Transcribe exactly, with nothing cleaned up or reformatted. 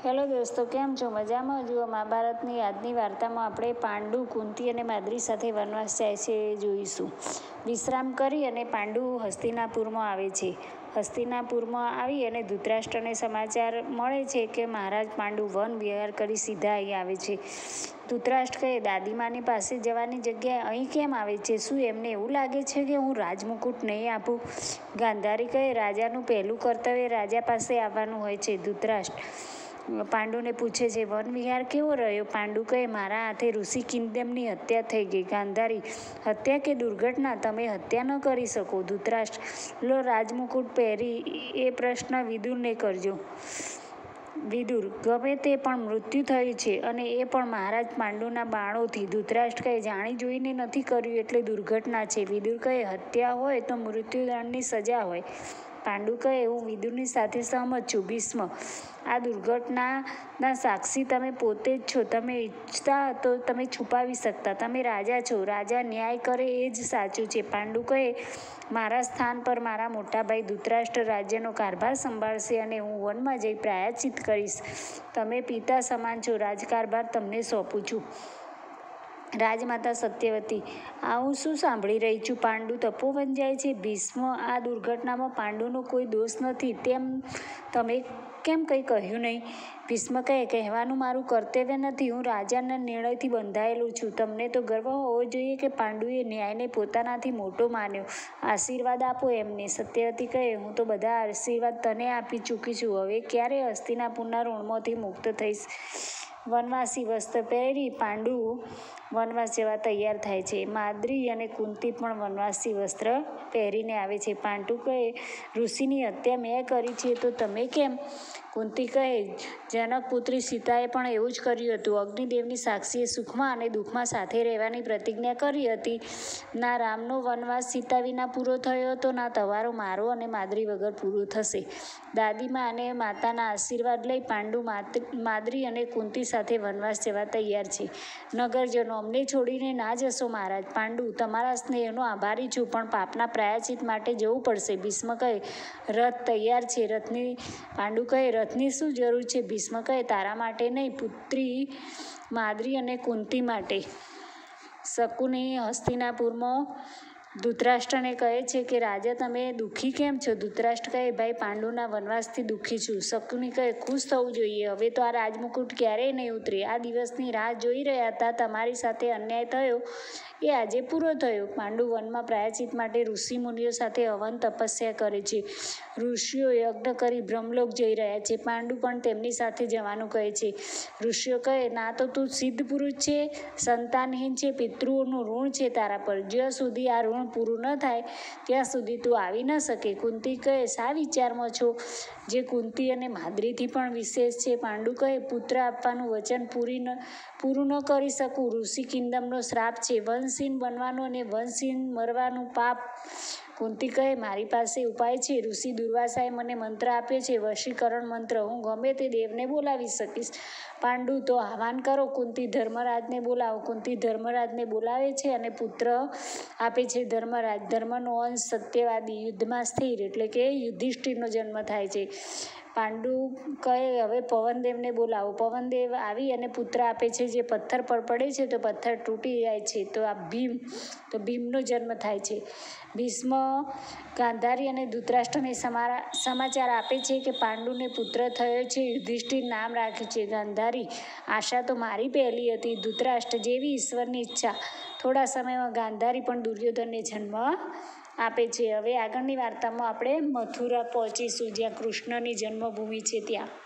Hello દોસ્તો, કેમ છો? મજામાં? જુઓ, મહાભારતની આજની વાર્તામાં આપણે પાંડુ, કુંતી અને માદ્રી સાથે વનવાસ જાય છે એ જોઈશું. વિશ્રામ કરી અને પાંડુ હસ્તિનાપુરમાં આવે છે. હસ્તિનાપુરમાં આવી અને ધૃતરાષ્ટ્રને સમાચાર મળે છે કે મહારાજ પાંડુ વન વિહાર કરી સીધા અહીં આવે છે. ધૃતરાષ્ટ્ર કહે, દાદીમાની પાસે જવાની જગ્યાએ અહીં કેમ આવે છે? શું એમને એવું લાગે છે કે હું રાજમુકુટ નહીં આપું? ગાંધારી કહે, રાજાનું પહેલું કર્તવ્ય રાજા પાસે આવવાનું હોય છે. ધૃતરાષ્ટ્ર પાંડુને પૂછે છે, વન વિહાર કેવો રહ્યો? પાંડુ કહે, મારા હાથે ઋષિ કિંદમની હત્યા થઈ ગઈ. ગાંધારી, હત્યા કે દુર્ઘટના? તમે હત્યા ન કરી શકો. ધૃતરાષ્ટ્ર, લો રાજમુકુટ પહેરી એ પ્રશ્ન વિદુરને કરજો. વિદુર, ગમે તે પણ મૃત્યુ થયું છે અને એ પણ મહારાજ પાંડુના બાણોથી. ધૃતરાષ્ટ્ર કહે, જાણી જોઈને નથી કર્યું એટલે દુર્ઘટના છે. વિદુર કહે, હત્યા હોય તો મૃત્યુદંડની સજા હોય. પાંડુ કહે, હું વિદુરની સાથે સહમત છું. ભીષ્મ, આ દુર્ઘટનાના સાક્ષી તમે પોતે જ છો. તમે ઈચ્છતા તો તમે છુપાવી શકતા. તમે રાજા છો. રાજા ન્યાય કરે એ જ સાચું છે. પાંડુ કહે, મારા સ્થાન પર મારા મોટાભાઈ ધૃતરાષ્ટ્ર રાજ્યનો કારભાર સંભાળશે અને હું વનમાં જઈ પ્રાયશ્ચિત કરીશ. તમે પિતા સમાન છો. રાજકારભાર તમને સોંપું છું. રાજમાતા સત્યવતી, આ હું શું સાંભળી રહી છું? પાંડુ તપોવન જાય છે. ભીષ્મ, આ દુર્ઘટનામાં પાંડુનો કોઈ દોષ નથી. તેમ તમે કેમ કંઈ કહ્યું નહીં? ભીષ્મ કહે, કહેવાનું મારું કર્તવ્ય નથી. હું રાજાના નિર્ણયથી બંધાયેલું છું. તમને તો ગર્વ હોવો જોઈએ કે પાંડુએ ન્યાયને પોતાનાથી મોટો માન્યો. આશીર્વાદ આપો એમને. સત્યવતી કહે, હું તો બધા આશીર્વાદ તને આપી ચૂકી છું. હવે ક્યારે હસ્તિનાપુરના ઋણમાંથી મુક્ત થઈશ? વનવાસી વસ્ત્ર પહેરી પાંડુ વનવાસ જવા તૈયાર થાય છે. માદ્રી અને કુંતી પણ વનવાસી વસ્ત્ર પહેરીને આવે છે. પાંડુ કહે, ઋષિની હત્યા મેં કરી છે તો તમે કેમ? કુંતી કહે, જનકપુત્રી સીતાએ પણ એવું જ કર્યું હતું. અગ્નિદેવની સાક્ષીએ સુખમાં અને દુઃખમાં સાથે રહેવાની પ્રતિજ્ઞા કરી હતી. ના રામનો વનવાસ સીતા વિના પૂરો થયો હતો, ના તમારો મારો અને માદ્રી વગર પૂરો થશે. દાદીમા અને માતાના આશીર્વાદ લઈ પાંડુ માદ્રી અને કુંતી સાથે વનવાસ જવા તૈયાર છે. નગરજનો, અમને છોડીને ના જશો મહારાજ. પાંડુ, તમારા સ્નેહનો આભારી છું, પણ પાપના પ્રાયશ્ચિત માટે જવું પડશે. ભીષ્મ કહે, રથ તૈયાર છે. રથની પાંડુ કહે, રથની શું જરૂર છે? ભીષ્મ કહે, તારા માટે નહીં, પુત્રી માદ્રી અને કુંતી માટે. શકુની હસ્તિનાપુરમાં ધૃતરાષ્ટ્રને કહે છે કે રાજા, તમે દુઃખી કેમ છો? ધૃતરાષ્ટ્ર કહે, ભાઈ પાંડુના વનવાસથી દુઃખી છું. શકુની કહે, ખુશ થવું જોઈએ. હવે તો આ રાજમુકુટ ક્યારેય નહીં ઉતરે. આ દિવસની રાહ જોઈ રહ્યા હતા. તમારી સાથે અન્યાય થયો એ આજે પૂરો થયો. પાંડુ વનમાં પ્રાયશ્ચિત માટે ઋષિ મુનિઓ સાથે હવન તપસ્યા કરે છે. ઋષિઓ યજ્ઞ કરી બ્રહ્મલોક જઈ રહ્યા છે. પાંડુ પણ તેમની સાથે જવાનું કહે છે. ઋષિઓ કહે, ના તો તું સિદ્ધ પુરુષ છે, સંતાનહીન છે, પિતૃઓનું ઋણ છે તારા પર. જ્યાં સુધી આ ઋણ પૂરું ન થાય ત્યાં સુધી તું આવી ન શકે. કુંતી કહે, શા વિચારમાં છો? જે કુંતી અને માદ્રીથી પણ વિશેષ છે. પાંડુ કહે, પુત્ર આપવાનું વચન પૂરી ન પૂરું ન કરી શકું. ઋષિ કિંદમનો શ્રાપ છે. વંશહીન બનવાનું અને વંશહીન મરવાનું પાપ. કુંતી કહે, મારી પાસે ઉપાય છે. ઋષિ દુર્વાસાએ મને મંત્ર આપ્યો છે, વશીકરણ મંત્ર. હું ગમે તે દેવને બોલાવી શકીશ. પાંડુ, તો આહ્વાન કરો. કુંતી, ધર્મરાજને બોલાવો. કુંતી ધર્મરાજને બોલાવે છે અને પુત્ર આપે છે. ધર્મરાજ, ધર્મનો અંશ, સત્યવાદી, યુદ્ધમાં સ્થિર, એટલે કે યુધિષ્ઠિરનો જન્મ થાય છે. પાંડુ કહે, હવે પવનદેવને બોલાવો. પવનદેવ આવી અને પુત્ર આપે છે. જે પથ્થર પર પડે છે તો પથ્થર તૂટી જાય છે. તો આ ભીમ, તો ભીમનો જન્મ થાય છે. ભીષ્મ ગાંધારી અને ધૃતરાષ્ટ્રને સમાચાર આપે છે કે પાંડુને પુત્ર થયો છે. યુધિષ્ઠિર નામ રાખ્યું છે. ગાંધારી, આશા તો મારી પહેલી હતી. ધૃતરાષ્ટ્ર, જેવી ઈશ્વરની ઈચ્છા. થોડા સમયમાં ગાંધારી પણ દુર્યોધનને જન્મ આપે છે. હવે આગળની વાર્તામાં આપણે મથુરા પહોંચીશું, જ્યાં કૃષ્ણની જન્મભૂમિ છે ત્યાં.